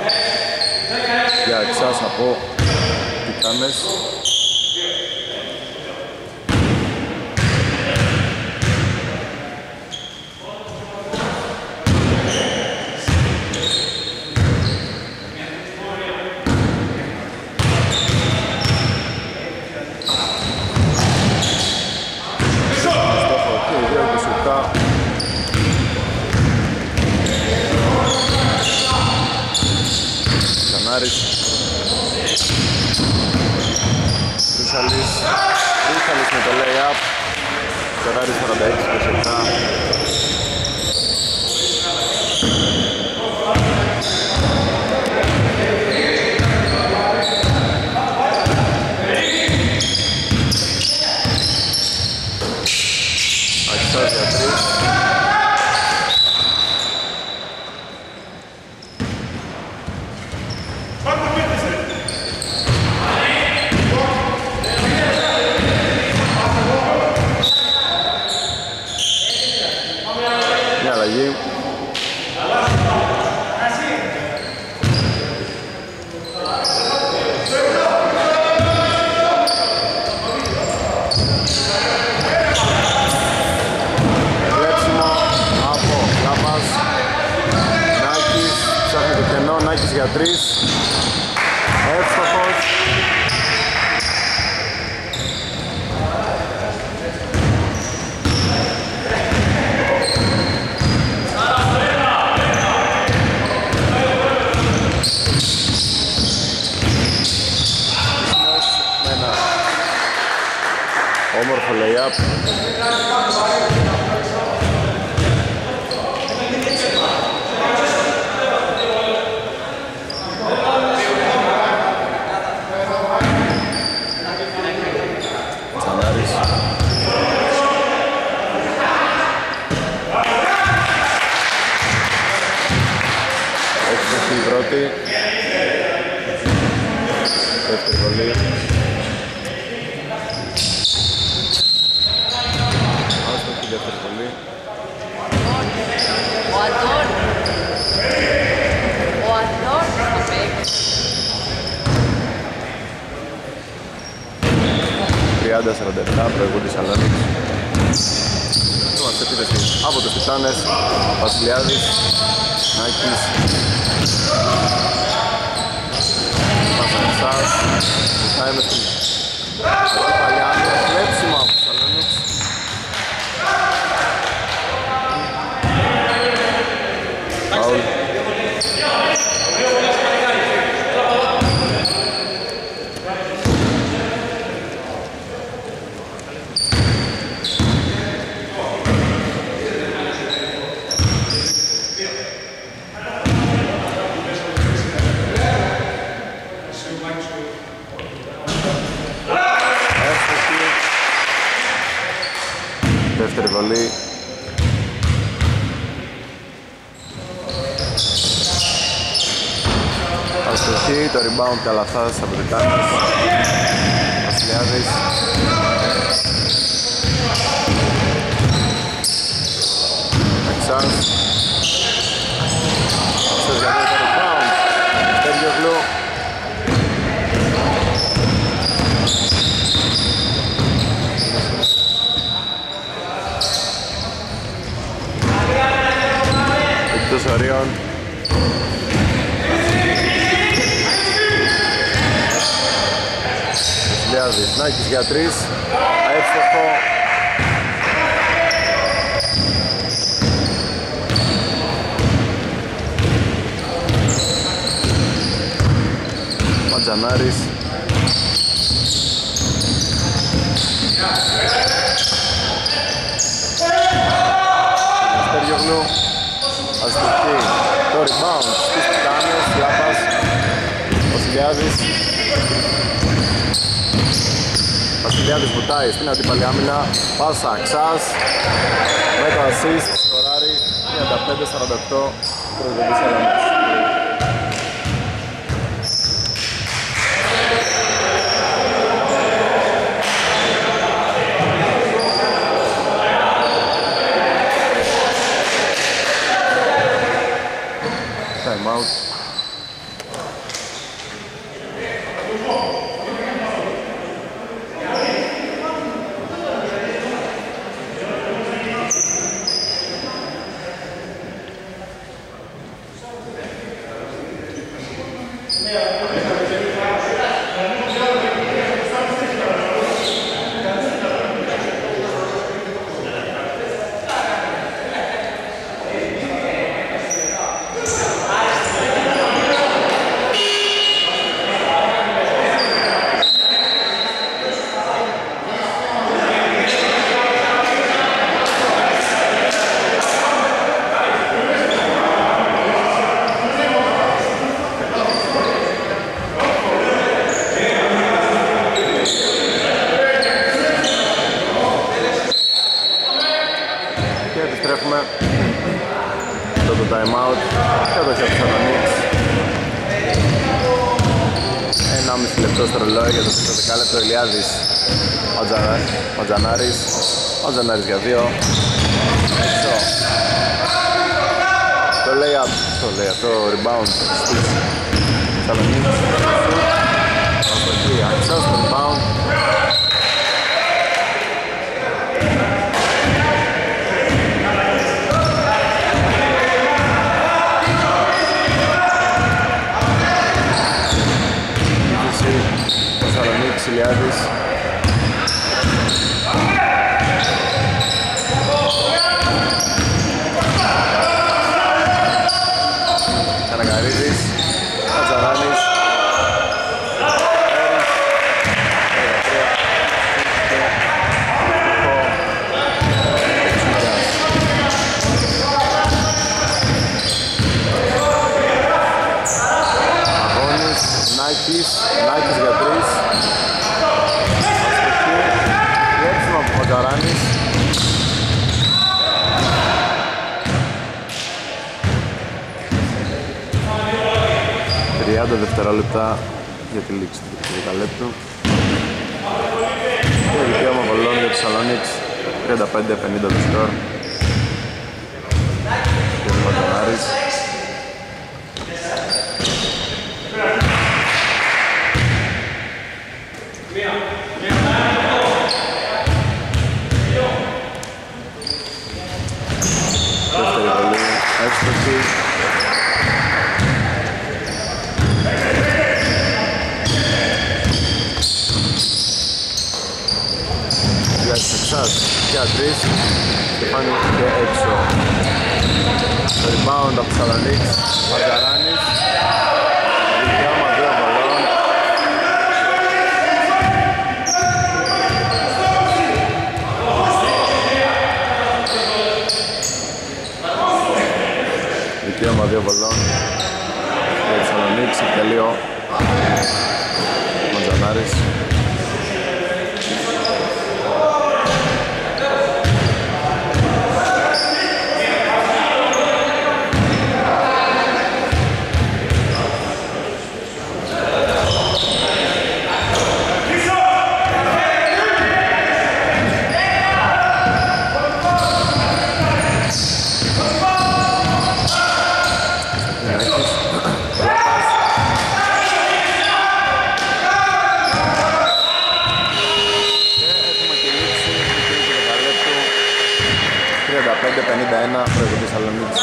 για εξάς από Τιτάνες. Ρούσαλης με το lay-up. Σκοράρει σαράντα έξι είκοσι επτά. Αξιός για τρεις. Μια αλλαγή. Κλέψιμο από Λάβας. Νάκης ψάχνει το κενό, Νάκης για τρεις. Εύστοχος. Με ένα όμορφο lay-up. Τσανάρης. Έξοχη η πρώτη. Δεύτερη βολή. Άστοχη δεύτερη βολή. Ο Αντών. Ο Αντών στο παίκτη. τριάντα σαράντα επτά προηγούνται Σαλόνικη. Είμαστε επίθεση από τους Τιτάνες. Βασιλιάδης. Νάκης. Μασανσάς. Ζητάει μες στην αντίπαλη άμυνα. Κλέψιμο από τους Σαλόνικη. Φαουλ. Δεύτερη βολή. Αστοχή, το rebound Καλαθάς από την Τιτάνες. Βασιλιάδης. Αξάς. Αξάς για το rebound. Στέργιογλου. Εκτός ορίων. Βασιλιάδης, Νάκης για τρεις. Εύστοχο. Ματζανάρης. Στέργιογλου. Αστοχή, το rebound στις Τιτάνες, Λάπας, Βασιλιάδης. Βασιλιάδης βουτάει στην αντίπαλη άμυνα, πάσα Αξάς, με το assist, σκοράρει τριάντα πέντε σαράντα οκτώ, προηγούμενη Σαλόνικη. Time out. επιστρέφουμε. Το το time out. Κατοχή από τους Νίξ. ενάμιση λεπτό στο ρολόι για το τρίτο δεκάλεπτο. Ηλιάδης, ο Τζανάρης. Ο Τζανάρης για δύο. Έξω. Το lay-up, το lay-up, το rebound στις Θεσσαλονίκης. Αστοχή, αξιός το rebound. Θεσσαλονίκης, Ηλιάδης. Κανακαρίδης, Ατζαράνης. Αγώνης, Νάκης, Νάκης για τρεις. Αστοχή, διέψιμο από Ατζαράνης. τριάντα δευτερόλεπτα για τη λήξη του δεκαλέπτου. Και δικαίωμα βολών για τους Θεσσαλονίκης. τριάντα πέντε πενήντα το σκορ. Και ο Ματωνάρης. Δεύτερη βολή, εύστοχη. Εξάς και τρεις και πάνε και έξω. Το rebound από Θεσσαλονίκης, Μαργαράνης. Δικαίωμα δύο βολών. Δικαίωμα δύο βολών για Θεσσαλονίκης, εκτελείο Μαντζανάρης. πενήντα ένα προηγούμενη Θεσσαλονίκης.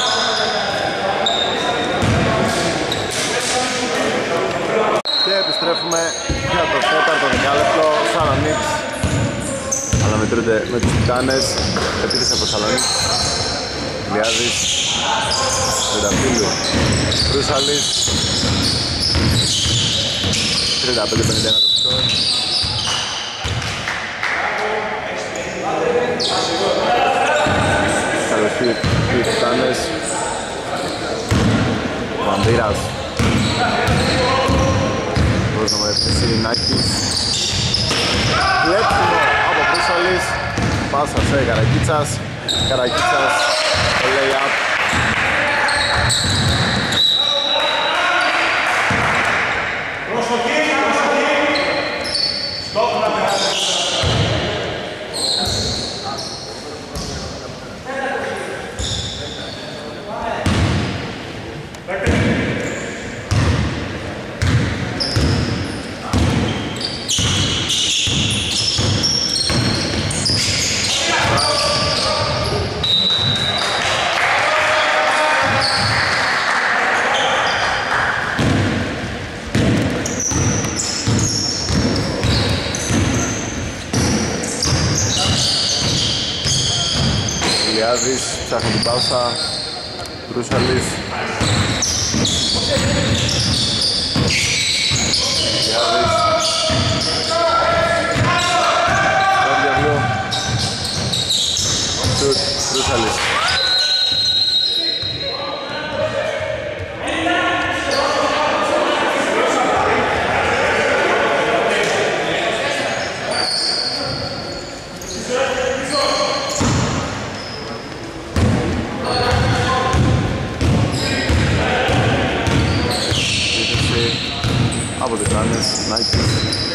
Και επιστρέφουμε για το τέταρτο δεκάλεπτο. Θεσσαλονίκης αλλά μετρούνται με τους Τιτάνες. Επίθεση από Θεσσαλονίκης. Ηλιάδης, Ρενταφύλου, Ρούσαλης. τριάντα πέντε πενήντα ένα το σκορ. Καλωσί οι Τιτάνες. Βαμπύρας. Μπορείς να μου ευθύσει Νάκης. Κλέψιμο από Προύσαλης. Πάσα σε Καρακίτσας. Καρακίτσας το lay-up. Προσοχή, προσοχή. Stop να περάσει. Ηλιάδης ψάχνει την πάσα. Βρούσαλης. Ηλιάδης. Διαβλού. Σουτ. Βρούσαλης. από Τιτάνες, Νάικης.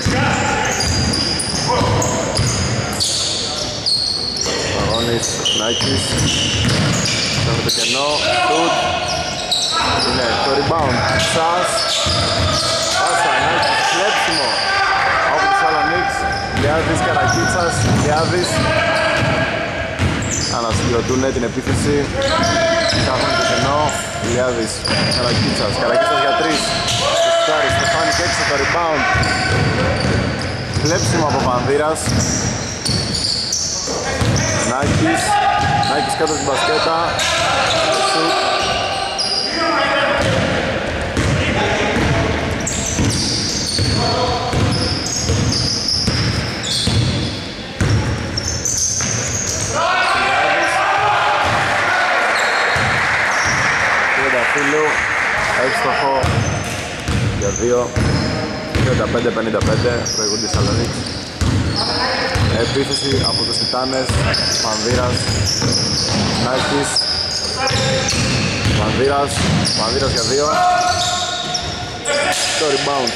Παγώνης, Νάικης. Έχουμε το κενό, σουτ. Είναι το rebound, Σας. Πάσα, Νάικης, κλέψιμο. Από τους Σαλονίξ, Λιάδης, Καρακίτσας, Λιάδης. Ανασυγκροτούνε την επίθεση. Κάθονται το κενό, Λιάδης, Καρακίτσας, Καρακίτσας για τρεις. Στάρι, Στεφάνης έξω το rebound. Κλέψιμο από Πανδύρας. Νάκης, Νάκης κάτω στην μπασκέτα. Σουτ. Φίλου, εύστοχο για δύο, τριάντα πέντε πενήντα πέντε, προηγούνται οι Σαλονίκη. Επίθεση από τους Τιτάνες, Πανδύρας, Νάκης, Πανδύρας, Πανδύρας για δύο, το rebound.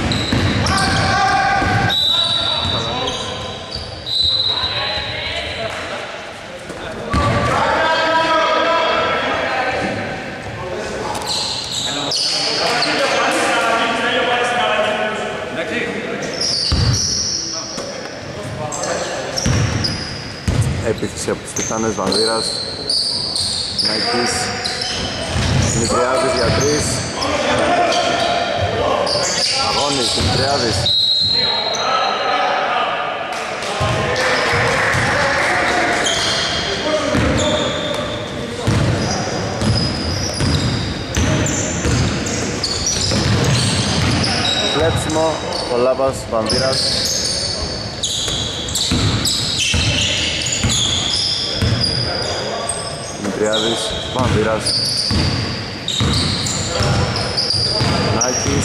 Επίθεση από τους Τιτάνες, Βανδύρας, Νάκης, Δημητριάδης για τρεις. Αγώνης, Δημητριάδης. Κλέψιμο, Κολάπας, Βανδύρας. Δημητριάδης, Πανδύρας, Νάκης,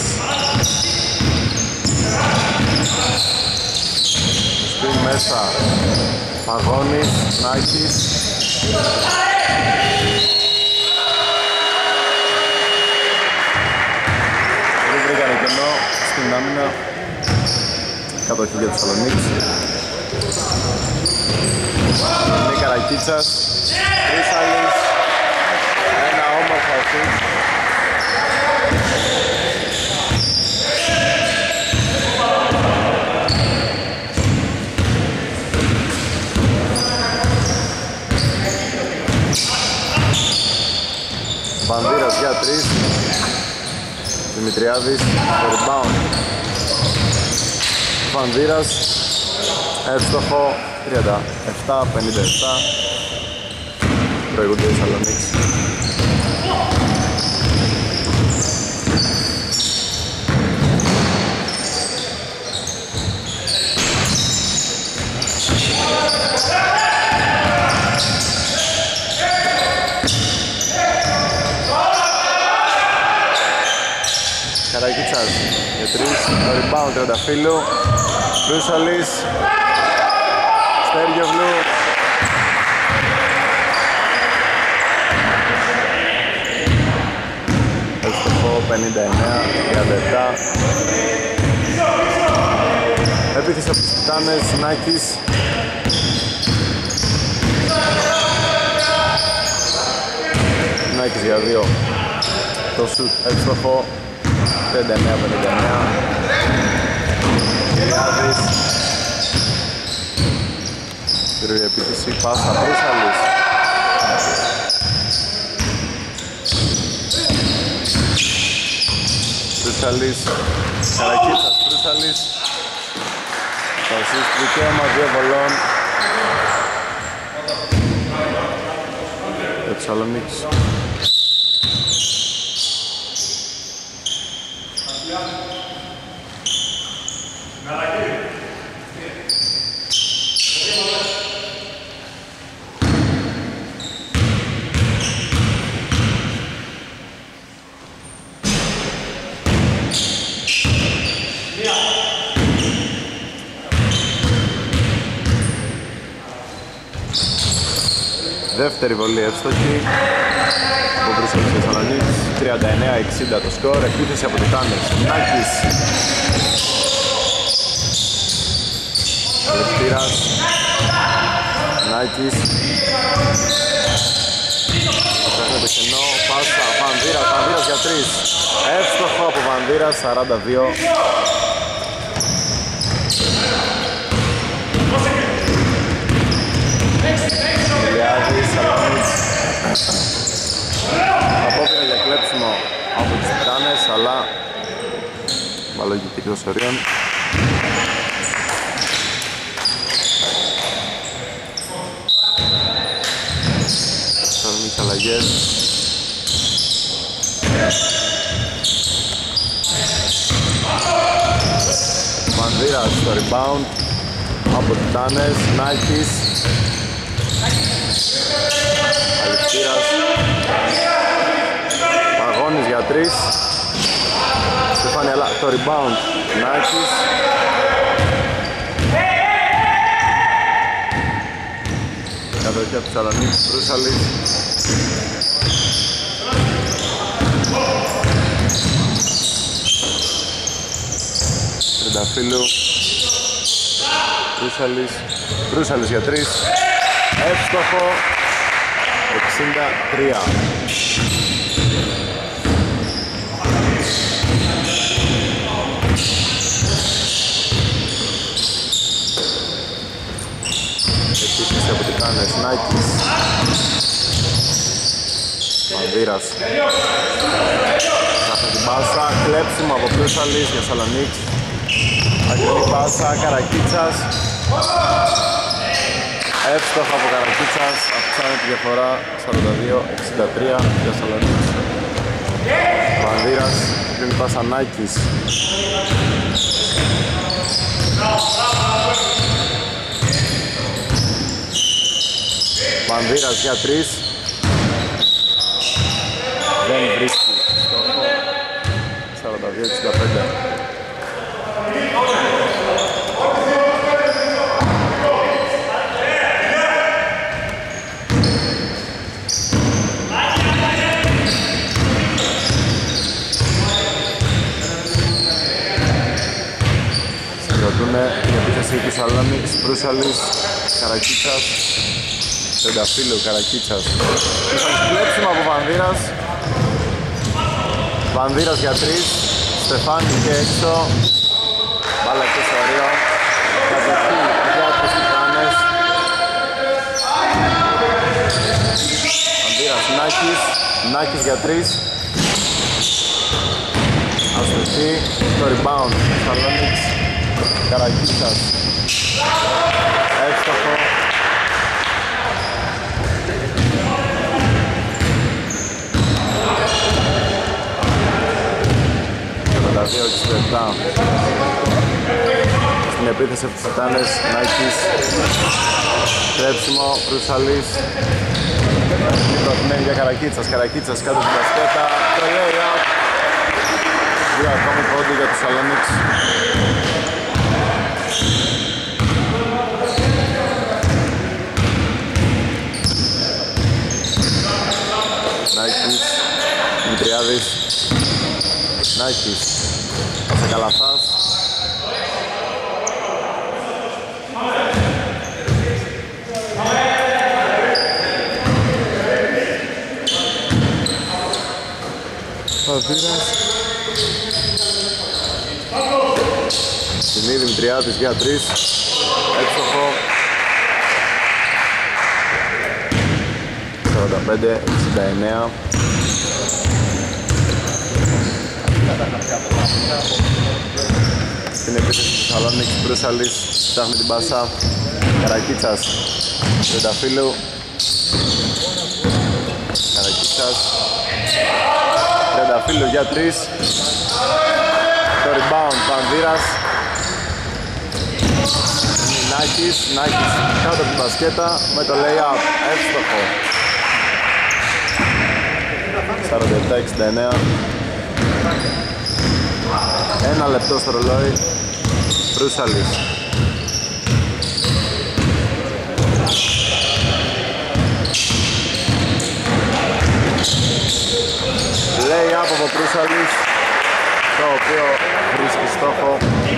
σπιν μέσα, Παγώνης, Νάκης, δεν βρήκανε κενό στην άμυνα, κατοχή για τους Σαλονίκης. Είναι Καρακίτσας, Κρίσαλης, ένα όμορφο σουτ. Βανδύρας για τρεις. Δημητριάδης, το rebound. Βανδύρας, εύστοχο, τριάντα επτά πενήντα επτά. Προηγούνται οι Σαλονίκη. Καρακίτσας για τρεις, το rebound Τρενταφύλλου. Βρούσαλης, Στέργιογλου. Εύστοχο, πενήντα εννέα τριάντα επτά. Επίθεση από τους Τιτάνες, Νάκης. Νάκης για δύο. Το σουτ εύστοχο, τριάντα εννέα πενήντα εννέα. Κυριάδης. Τρίτη επίθεση, πάσα Προύσαλης. Προύσαλης, Καρακίτσας, Προύσαλης. Το assist δικαίωμα δύο βολών για τους Σαλονίκης. Δεύτερη βολή εύστοχη. Ο Βρούσαλης Θεσσαλονίκης. τριάντα εννέα εξήντα το σκορ, επίθεση από Τιτάνες. Νάκης. Αλευτήρας. Νάκης. Φέρνεται κενό, πάσα, Βανδύρας, Βανδύρας για τρεις. Εύστοχο από Βανδύρας, σαράντα δύο. Ηλιάδης, Σαλαμής. Απόφυρα για κλέψιμο από τους Τιτάνες, αλλά βαλογική εκτός ορίων. Σαλαμής αλλαγές. Βανδύρας στο rebound από Τιτάνες, Νάκης. Αλευτήρας. Παγώνης για τρεις. Στεφάνη, αλλά το rebound Νάκης. Κατοχή από Θεσσαλονίκη, Βρούσαλης. Τριανταφύλλου. Βρούσαλης. Βρούσαλης για τρεις. Εύστοχο. εξήντα τρία. Επίθεση από Τιτάνες, Νάκης. Βανδύρας. Κάθε την πάσα, κλέψιμο από Βρούσαλης για Σαλονίκη. Αγγλική πάσα, Καρακίτσας. Εύστοχο από Καρακίτσας, αυξάνει τη διαφορά σαράντα δύο εξήντα τρία για Σαλονίκη. Βανδύρας, αγγλική πάσα, Νάκης. Βανδύρας για τρεις. Δεν βρίσκει στόχο. σαράντα δύο εξήντα πέντε. Συγκροτούνε η επίθεση του Σαλάμι, Σπρούσαλης, Καρακίτσας. Τενταφύλλου, Καρακίτσας. Κλέψιμο από Βανδύρας. Βανδύρας για τρεις. Στεφάνη και έξω. Μπάλα και στο ορίο. Κατοχή για τους Τιτάνες. Βανδύρας, Νάκης. Νάκης για τρεις. Αστοχή. Το rebound. Σαλόνιξ. Καρακίτσας. Εύστοχο. δύο εξήντα επτά. Στην επίθεση από τους Τιτάνες, Νάκης. Τρέψιμο, Βρούσαλης. Προτιμένη για Καρακίτσας, Καρακίτσας κάτω την μπασκέτα. Το lay-up. Δύο ακόμη πόντι για τους Σαλόνιξ. Νάκης, Δημητριάδης. Νάκης, σε Καλαθάς. Παδίνας. Τιμή Δημητριάδης για τρεις. Έξοχο. σαράντα πέντε εξήντα εννέα. Στην επίθεση του Θεσσαλονίκη, Βρούσαλης, ψάχνει την πάσα. Καρακίτσας, Τενταφύλλου. Καρακίτσας, Τενταφύλλου για τρεις. Το rebound, Βανδύρας. Νάκης, Νάκης κάτω από την μπασκέτα με το lay-up, εύστοχο. σαράντα επτά εξήντα εννέα. Ένα λεπτό στο ρολόι. Βρούσαλης. Lay-up από Προύσαλης, το οποίο βρίσκει στόχο.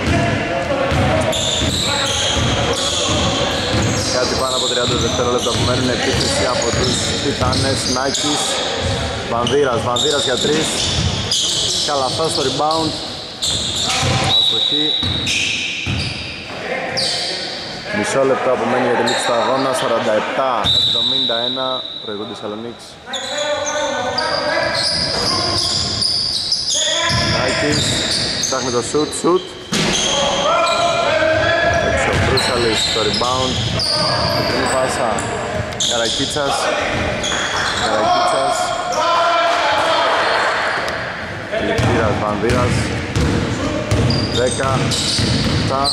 Κάτι πάνω από τριάντα δευτερόλεπτα που μένουν, επίθεση από τους Τιτάνες. Νάκης, Βανδύρας, Βανδύρας για τρεις. Καλαθάς στο rebound. Αστοχή. Μισό λεπτό απομένει για τη λήξη του αγώνα. Σαράντα επτά εβδομήντα ένα, προηγούνται Θεσσαλονίκης. Νάκης, ψάχνει το shoot, shoot. Έτσι ο Προύσαλης στο rebound. Την πάσα Καρακίτσας. Καρακίτσας. Λεκτήρας, Βανδύρας. δέκα, επτά.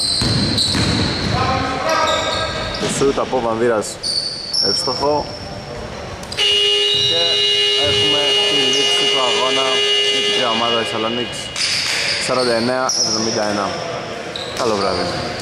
Το shoot από Βανδύρας εύστοχο. Και έχουμε τη λήξη του αγώνα με την ομάδα Θεσσαλονίκης. σαράντα εννέα εβδομήντα ένα. Καλό βράδυ.